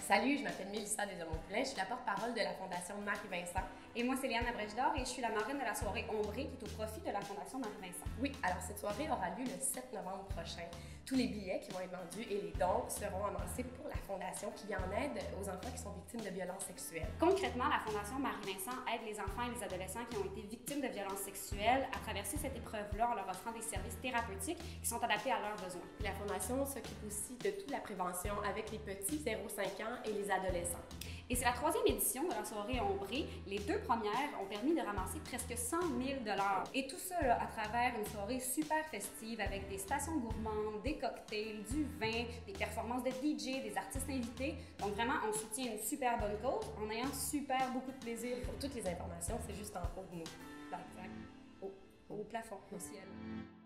Salut, je m'appelle Mélissa Desormeaux-Poulin, je suis la porte-parole de la Fondation Marie-Vincent. Et moi, c'est Léane Abrèche-D'Or et je suis la marraine de la soirée Ombrée qui est au profit de la Fondation Marie-Vincent. Oui, alors cette soirée aura lieu le 7 novembre prochain. Tous les billets qui vont être vendus et les dons seront amassés pour la Fondation qui vient en aide aux enfants qui sont victimes de violences sexuelles. Concrètement, la Fondation Marie-Vincent aide les enfants et les adolescents qui ont été victimes de violences sexuelles à traverser cette épreuve-là en leur offrant des services thérapeutiques qui sont adaptés à leurs besoins. La Fondation s'occupe aussi de toute la prévention avec les petits 0-5 ans et les adolescents. Et c'est la 3e édition de la soirée Ombrée. Les 2 premières ont permis de ramasser presque 100 000 $. Et tout ça là, à travers une soirée super festive avec des stations gourmandes, des cocktails, du vin, des performances de DJ, des artistes invités. Donc vraiment, on soutient une super bonne cause en ayant super beaucoup de plaisir. Pour toutes les informations, c'est juste en haut de nous. Exact. Au plafond, au ciel.